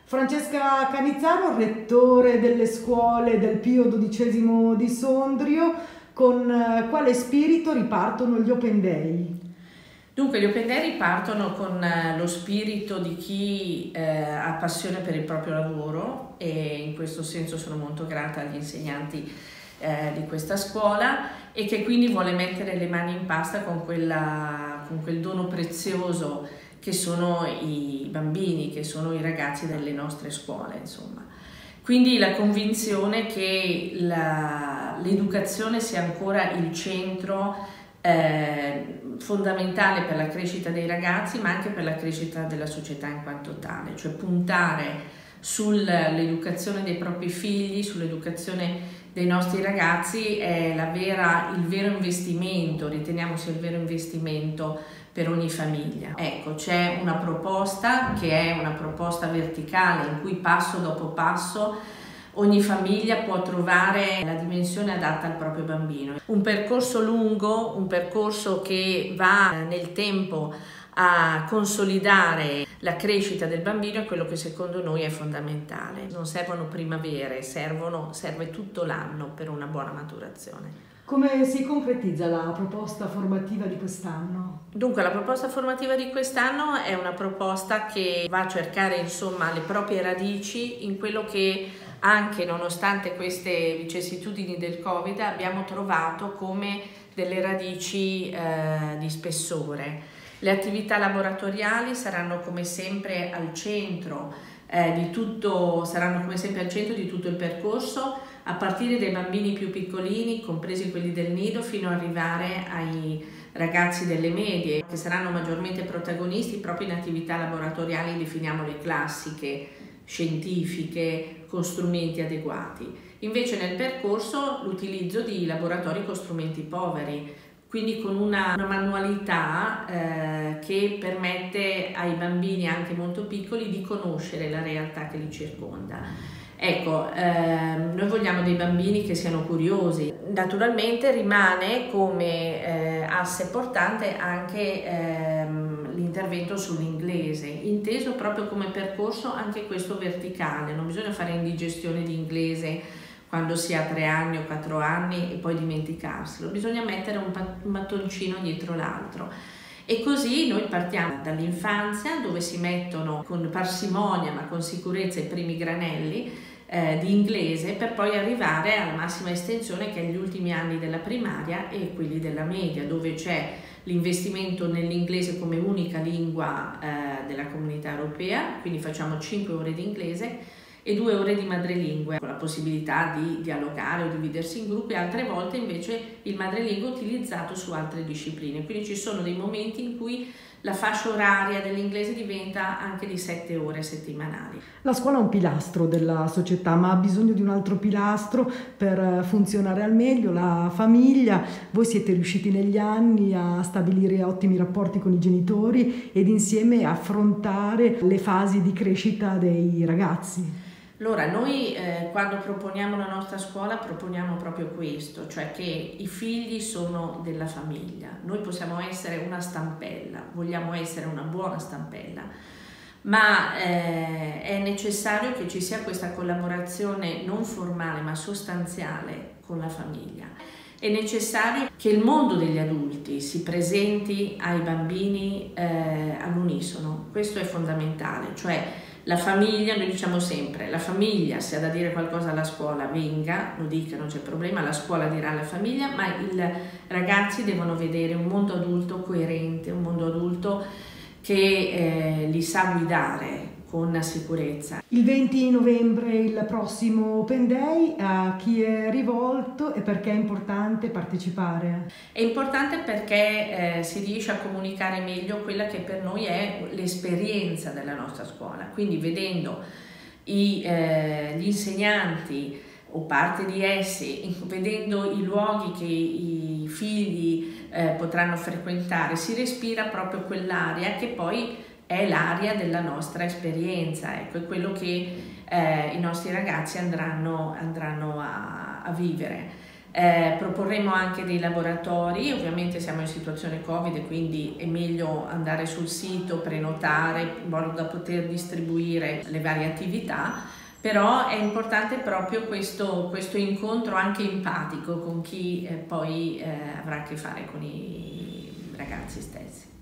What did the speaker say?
Francesca Canizzaro, rettore delle scuole del Pio XII di Sondrio, con quale spirito ripartono gli Open Day? Dunque, gli Open Day ripartono con lo spirito di chi ha passione per il proprio lavoro, e in questo senso sono molto grata agli insegnanti di questa scuola, e che quindi vuole mettere le mani in pasta con quel dono prezioso che sono i bambini, che sono i ragazzi delle nostre scuole, insomma. Quindi la convinzione che l'educazione sia ancora il centro fondamentale per la crescita dei ragazzi, ma anche per la crescita della società in quanto tale, cioè puntare sull'educazione dei propri figli, sull'educazione dei nostri ragazzi è il vero investimento, riteniamo sia il vero investimento per ogni famiglia. Ecco, c'è una proposta che è una proposta verticale in cui passo dopo passo ogni famiglia può trovare la dimensione adatta al proprio bambino. Un percorso lungo, un percorso che va nel tempo a consolidare la crescita del bambino è quello che secondo noi è fondamentale. Non servono primavere, serve tutto l'anno per una buona maturazione. Come si concretizza la proposta formativa di quest'anno? Dunque, la proposta formativa di quest'anno è una proposta che va a cercare, insomma, le proprie radici in quello che, anche nonostante queste vicissitudini del Covid, abbiamo trovato come delle radici di spessore. Le attività laboratoriali saranno come sempre al centro di tutto il percorso, a partire dai bambini più piccolini, compresi quelli del nido, fino ad arrivare ai ragazzi delle medie, che saranno maggiormente protagonisti proprio in attività laboratoriali, definiamole classiche, scientifiche, con strumenti adeguati. Invece nel percorso l'utilizzo di laboratori con strumenti poveri, quindi con una manualità che permette ai bambini anche molto piccoli di conoscere la realtà che li circonda. Ecco, noi vogliamo dei bambini che siano curiosi. Naturalmente rimane come asse portante anche l'intervento sull'inglese, inteso proprio come percorso anche questo verticale. Non bisogna fare indigestione di inglese quando si ha 3 anni o 4 anni e poi dimenticarselo, bisogna mettere un mattoncino dietro l'altro. E così noi partiamo dall'infanzia, dove si mettono con parsimonia ma con sicurezza i primi granelli di inglese, per poi arrivare alla massima estensione, che è gli ultimi anni della primaria e quelli della media, dove c'è l'investimento nell'inglese come unica lingua della comunità europea, quindi facciamo 5 ore di inglese e 2 ore di madrelingua, con la possibilità di dialogare o dividersi in gruppi, altre volte invece il madrelingua è utilizzato su altre discipline. Quindi ci sono dei momenti in cui la fascia oraria dell'inglese diventa anche di 7 ore settimanali. La scuola è un pilastro della società, ma ha bisogno di un altro pilastro per funzionare al meglio, la famiglia. Voi siete riusciti negli anni a stabilire ottimi rapporti con i genitori ed insieme affrontare le fasi di crescita dei ragazzi. Allora, noi quando proponiamo la nostra scuola proponiamo proprio questo, cioè che i figli sono della famiglia. Noi possiamo essere una stampella, vogliamo essere una buona stampella, ma è necessario che ci sia questa collaborazione non formale ma sostanziale con la famiglia. È necessario che il mondo degli adulti si presenti ai bambini all'unisono, questo è fondamentale, cioè la famiglia, noi diciamo sempre, la famiglia se ha da dire qualcosa alla scuola venga, lo dica, non c'è problema, la scuola dirà alla famiglia, ma i ragazzi devono vedere un mondo adulto coerente, un mondo adulto che li sa guidare con sicurezza. Il 20 novembre il prossimo Open Day, a chi è rivolto e perché è importante partecipare? È importante perché si riesce a comunicare meglio quella che per noi è l'esperienza della nostra scuola, quindi vedendo gli insegnanti o parte di essi, vedendo i luoghi che i figli potranno frequentare, si respira proprio quell'aria che poi è l'aria della nostra esperienza, ecco, è quello che i nostri ragazzi andranno a vivere. Proporremo anche dei laboratori, ovviamente siamo in situazione Covid, quindi è meglio andare sul sito, prenotare in modo da poter distribuire le varie attività, però è importante proprio questo incontro anche empatico con chi poi avrà a che fare con i ragazzi stessi.